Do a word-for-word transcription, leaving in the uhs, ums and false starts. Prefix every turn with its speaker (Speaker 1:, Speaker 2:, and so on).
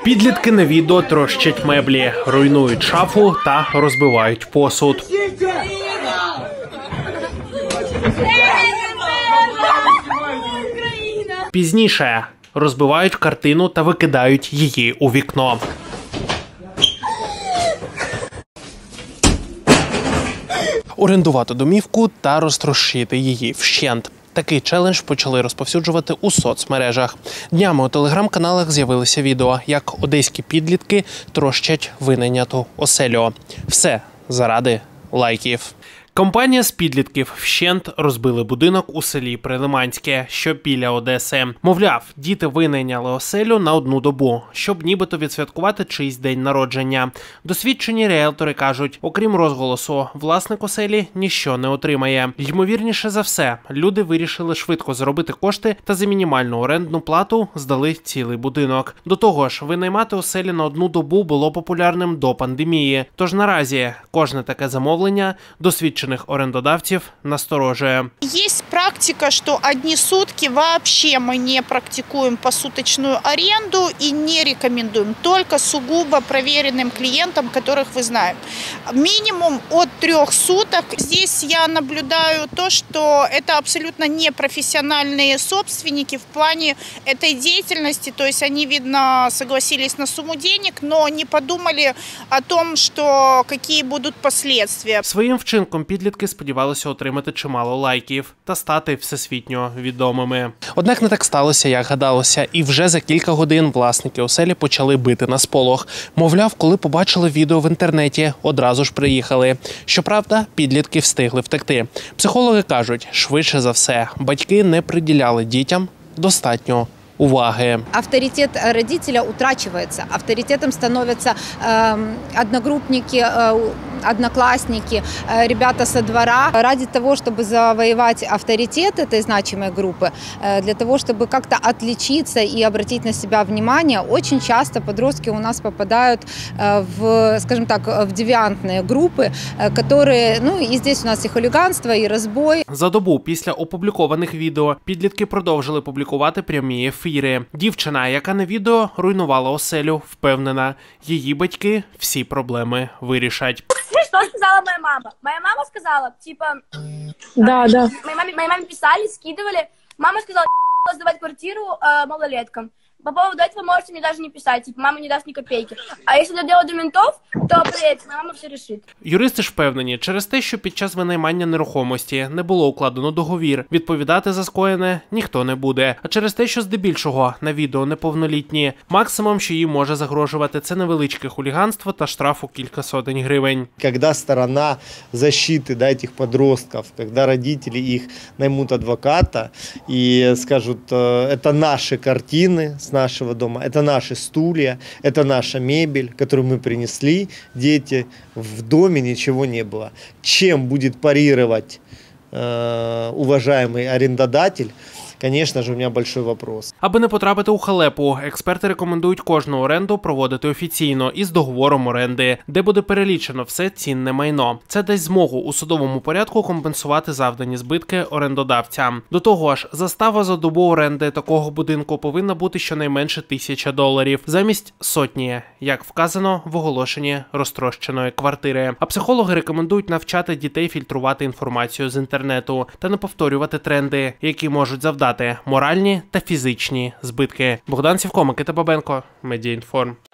Speaker 1: Підлітки на відео трощать меблі, руйнують шафу та розбивають посуд. Пізніше розбивають картину та викидають її у вікно. Орендувати домівку та розтрощити її вщент. Такий челендж почали розповсюджувати у соцмережах. Днями у телеграм-каналах з'явилися відео, як одеські підлітки трощать винайняту оселю. Все заради лайків. Компанія з підлітків вщент розбили будинок у селі Прилиманське, що біля Одеси. Мовляв, діти винайняли оселю на одну добу, щоб нібито відсвяткувати чийсь день народження. Досвідчені ріелтори кажуть, окрім розголосу, власник оселі ніщо не отримає. Ймовірніше за все, люди вирішили швидко заробити кошти та за мінімальну орендну плату здали цілий будинок. До того ж, винаймати оселі на одну добу було популярним до пандемії. Тож наразі кожне таке замовлення досвідчених орендодавців насторожує.
Speaker 2: Есть практика, что одни сутки вообще мы не практикуем посуточную аренду и не рекомендуем. Только сугубо проверенным клиентам, которых вы знаете. Минимум от трех суток. Здесь я наблюдаю то, что это абсолютно непрофессиональные собственники в плане этой деятельности. То есть они, видно, согласились на сумму денег, но не подумали о том, что какие будут последствия.
Speaker 1: Своїм вчинком підлітки сподівалися отримати чимало лайків та стати всесвітньо відомими. Однак не так сталося, як гадалося, і вже за кілька годин власники оселі почали бити на сполох. Мовляв, коли побачили відео в інтернеті, одразу ж приїхали. Щоправда, підлітки встигли втекти. Психологи кажуть, швидше за все, батьки не приділяли дітям достатньо уваги.
Speaker 3: Авторитет родителя утрачивается. Авторитетом становятся э, одногруппники, э, одноклассники, э, ребята со двора. Ради того, чтобы завоевать авторитет этой значимой группы, э, для того, чтобы как-то отличиться и обратить на себя внимание, очень часто подростки у нас попадают э, в, скажем так, в девиантные группы, э, которые, ну и здесь у нас и хулиганство, и разбой.
Speaker 1: За добу після опублікованих відео підлітки продовжили публікувати прямі ефіри. Дівчина, яка на відео руйнувала оселю, впевнена, її батьки всі проблеми вирішать.
Speaker 4: Что сказала моя мама? Моя мама сказала, типа,
Speaker 5: да, да.
Speaker 4: Моей маме, моей маме писали, скидывали. Мама сказала, сдавать квартиру э, малолеткам. По поводу этого можете мне даже не писать, типа, мама не даст ни копейки. А если это дело до ментов, то, поверьте, моя мама все решит.
Speaker 1: Юристи ж впевнені, через те, що під час винаймання нерухомості не було укладено договір, відповідати за скоєне ніхто не буде. А через те, що здебільшого на відео неповнолітні, максимум, що їм може загрожувати, це невеличке хуліганство та штраф у кілька сотень гривень.
Speaker 6: Когда сторона защиты, да, этих подростков, когда родители их наймут адвоката и скажут, это наши картины с нашего дома, это наши стулья, это наша мебель, которую мы принесли, дети, в доме ничего не было. Чем будет парировать э, уважаемый арендодатель? Звісно ж, у мене великий вопрос.
Speaker 1: Аби не потрапити у халепу, експерти рекомендують кожну оренду проводити офіційно із договором оренди, де буде перелічено все цінне майно. Це дасть змогу у судовому порядку компенсувати завдані збитки орендодавцям. До того ж, застава за добу оренди такого будинку повинна бути щонайменше тисяча доларів, замість сотні, як вказано в оголошенні розтрощеної квартири. А психологи рекомендують навчати дітей фільтрувати інформацію з інтернету та не повторювати тренди, які можуть завдати моральні та фізичні збитки. Богдан Сівко, Микита Бабенко, Медіаінформ.